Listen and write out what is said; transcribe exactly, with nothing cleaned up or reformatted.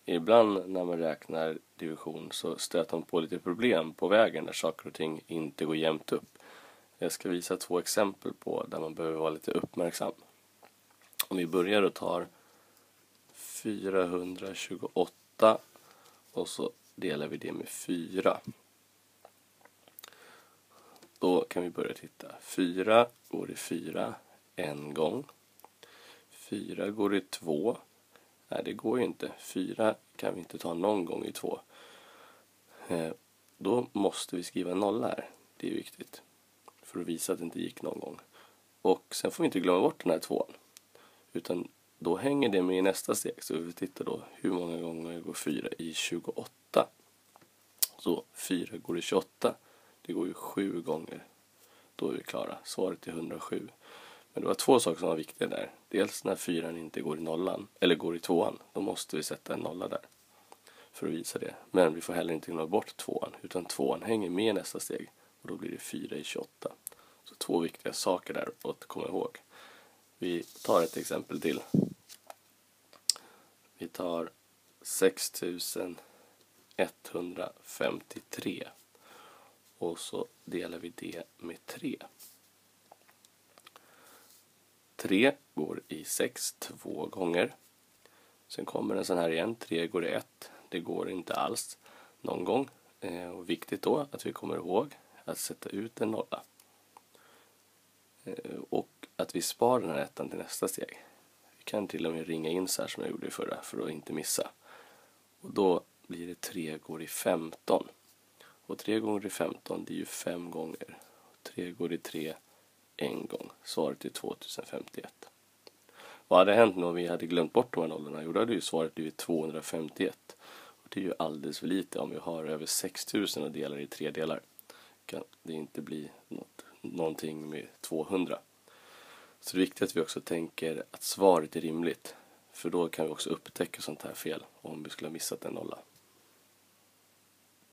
ibland när man räknar division så stöter man på lite problem på vägen där saker och ting inte går jämnt upp. Jag ska visa två exempel på där man behöver vara lite uppmärksam. Om vi börjar och tar fyrahundratjugoåtta och så delar vi det med fyra. Då kan vi börja titta. fyra går i fyra en gång. fyra går i två. Nej, det går ju inte. fyra kan vi inte ta någon gång i två. Eh, då måste vi skriva nolla här. Det är viktigt. För att visa att det inte gick någon gång. Och sen får vi inte glömma bort den här tvåan. Utan då hänger det med i nästa steg. Så vi tittar då hur många gånger går fyra i tjugoåtta. Så fyra går i tjugoåtta. Det går ju sju gånger. Då är vi klara. Svaret är hundrasju. Men det var två saker som var viktiga där. Dels när fyran inte går i nollan. Eller går i tvåan. Då måste vi sätta en nolla där. För att visa det. Men vi får heller inte glömma bort tvåan. Utan tvåan hänger med i nästa steg. Och då blir det fyra i tjugoåtta. Så två viktiga saker där att komma ihåg. Vi tar ett exempel till. Vi tar sex tusen etthundrafemtiotre. Och så delar vi det med tre. tre går i sex två gånger. Sen kommer en sån här igen. tre går i ett. Det går inte alls någon gång. Eh, och viktigt då att vi kommer ihåg att sätta ut en nolla. Eh, och att vi sparar den här ettan till nästa steg. Vi kan till och med ringa in så här som jag gjorde i förra för att inte missa. Och då blir det tre går i femton. Och tre gånger i femton det är ju fem gånger. tre går i tre en gång. Svaret är tvåtusenfemtioett. Vad hade hänt nu om vi hade glömt bort de här nollorna? Jo, då hade ju svaret blivit tvåhundrafemtioett. Och det är ju alldeles för lite om vi har över sex tusen och delar i tre delar. Kan det inte bli något, någonting med tvåhundra. Så det är viktigt att vi också tänker att svaret är rimligt. För då kan vi också upptäcka sånt här fel om vi skulle ha missat en nolla.